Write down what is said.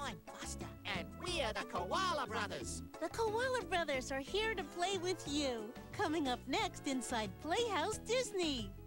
I'm Buster, and we're the Koala Brothers. The Koala Brothers are here to play with you. Coming up next inside Playhouse Disney.